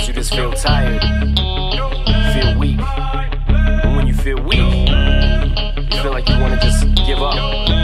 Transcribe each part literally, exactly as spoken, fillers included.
Sometimes you just feel tired, feel weak. And when you feel weak, you feel like you wanna just give up.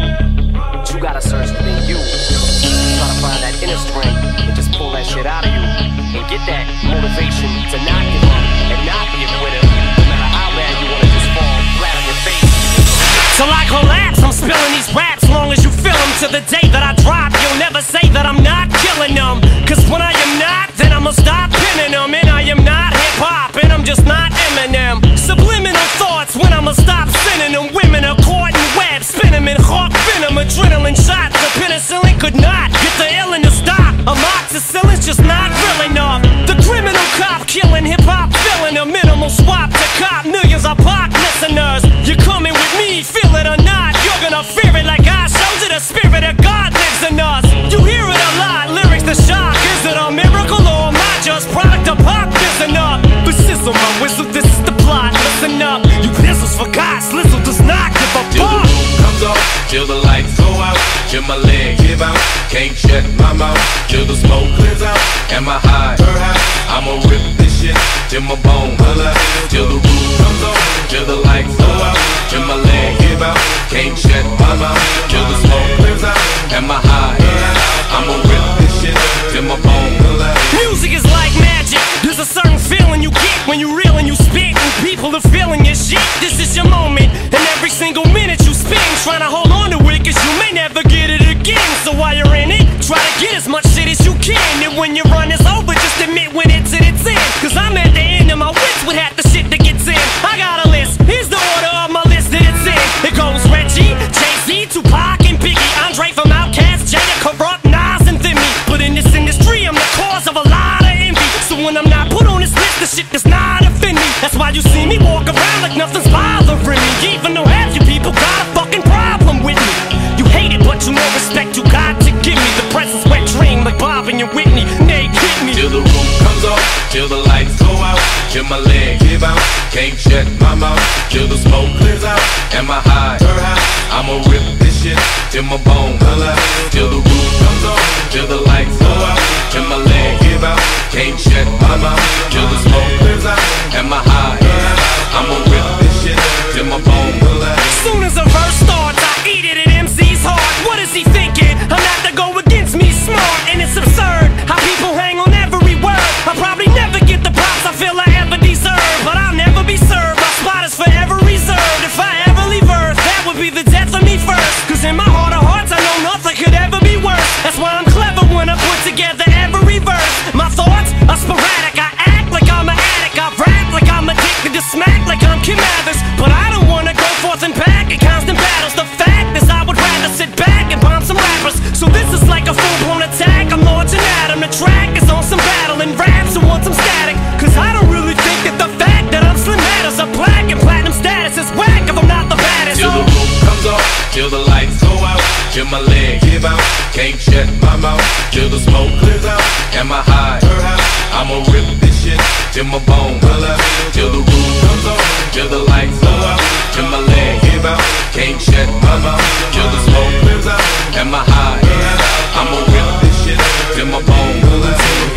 But you gotta search within you. Try to find that inner strength and just pull that shit out of you. And get that motivation to not give up and not be a quitter. No matter how bad you wanna just fall flat on your face. Till I collapse, I'm spilling these raps. Long as you feel them to the day that I drop, you'll never say that I'm not killing them. Cause when I am not, then I'ma stop pinning them. And I am not hip-hop, and I'm just not Eminem. Subliminal thoughts when I'ma stop sending them. Women are caught in webs, spin them in hawk venom. Adrenaline shots, the penicillin could not get the illin' to stop. Amoxicillin's just not real enough. The criminal cop killing hip-hop, filling a minimal swap to cop millions of pop listeners. You're coming with me, feel it or not, you're gonna fear it like I showed you. The spirit of God lives in us. You hear it a lot, lyrics to shock. Is it a miracle or am I just product of pop? Listen up, but sizzle my whistle, this is the plot. Listen up, you pistols for God, Slizzle does not give a fuck. Till the roof comes off, till the lights go out, till my legs give out, can't shut my mouth, till the smoke clears out, and my high, I'ma rip this shit till my bone holla. Till the roof comes off, till the lights go out, till my legs give out, can't shut my mouth, till the smoke clears out, and my high, I'ma rip this shit till my bone holla. Music is like magic. There's a certain feeling you get when you reel and you spit, and people are feeling your shit. This is your moment, and every single minute you spend trying to hold on to it, cause you may never get it again. So while you're in it, try to get as much shit as you can. And when your run is over, just admit when it's at its end. Cause I'm at the end of my wits with half the shit that gets in. I got a list, here's the order of my list that it's in. It goes Reggie, Jay-Z, Tupac, and Biggie, Andre from Outkast, Jada, Corrupt, Nas, and Thimmy. But in this industry, I'm the cause of a lot of envy. So when I'm not put on this list, the shit does not offend me. That's why you see me walk around like nothing's bothering me. Even though half you people got a fucking problem with me. You hate it, but you know respect you got to give me. The presence wet dream like Bob and your Whitney. They hit me. Till the roof comes off, till the lights go out, till my legs give out, can't shut my mouth, till the smoke clears out, and my high, I'ma rip this shit till my bone holla. Till the roof comes off, till the lights go out, till my legs give out, can't shut my mouth, till the smoke clears out, and my high, I'ma rip this shit till my bone holla. Soon as a verse starts, I eat it at M C's heart. What is he thinking? I'm not to go against me, smart, and it's absurd how people hang on every word. I'll probably never get the props I feel I ever deserve, but I'll never be served. My spot is forever reserved. If I ever leave Earth, that would be the death of me first. Cause in my heart of hearts, I know nothing could ever be worse. That's why I'm clever when I put together every verse. My thoughts are sporadic. I act like I'm an addict. I rap like I'm addicted to smack like I'm Kim Mathers. But I don't wanna go forth and back in constant battles. The fact is I would rather sit back and bomb some rappers. So this is like a full-blown attack. I'm launching at 'em. The track is on some battle and raps who want some static. Cause I don't really think that the fact that I'm Slim matters. A black and platinum status is whack if I'm not the baddest. Till the roof comes off, till the lights go out, till my legs give out, can't shut my mouth, till the smoke clears out, and my high, I'ma rip this shit till my bone holla. Till the roof comes off, till the lights go out, till my legs give out, can't shut my mouth, till the smoke clears out, and my high, I'ma rip this shit till my bone holla.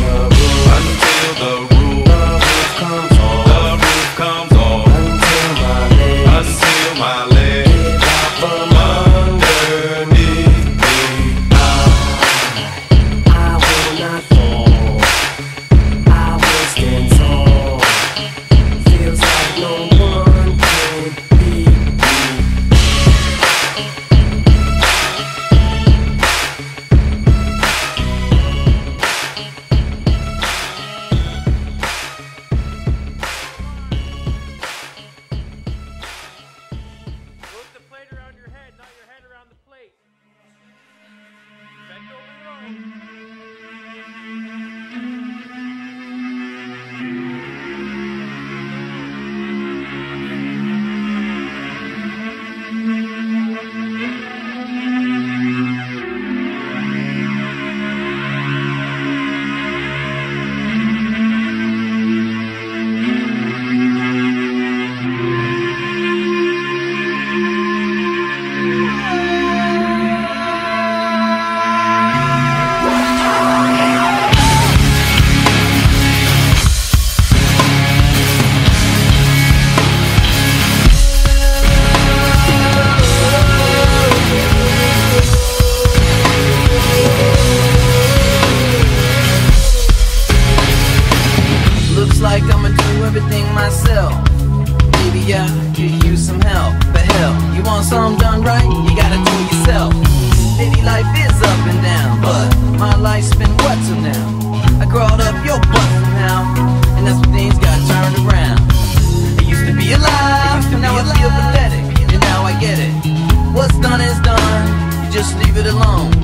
Until the roof comes off, the roof comes off, until my legs from underneath me. I will not fall, I will stand tall. Feels like no one can beat me.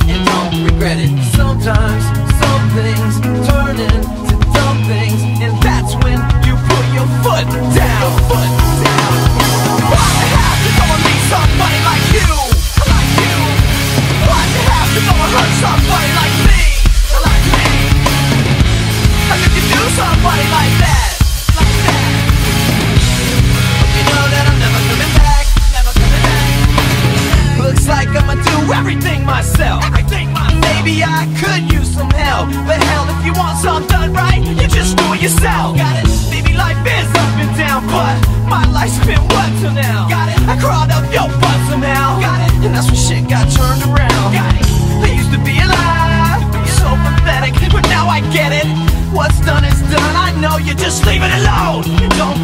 and don't regret it. Sometimes some things turn into dumb things, and that's when you put your foot down. Foot down. Why'd you have to go and meet somebody like you? Like you? Why'd you have to go and hurt somebody like me? Like me? How could you do somebody like that? Like that? You know that I'm never coming back. Never coming back. Looks like I'ma do everything myself. Everything myself. Maybe I could use some help, but hell, if you want something done right, you just do it yourself. Got it? Maybe life is up and down, but my life's been what till now? Got it? I crawled up your butt somehow. Got it? And that's when shit got turned around. Got it? I used to be alive, so pathetic, but now I get it. What's done is done. I know you just leave it alone. Don't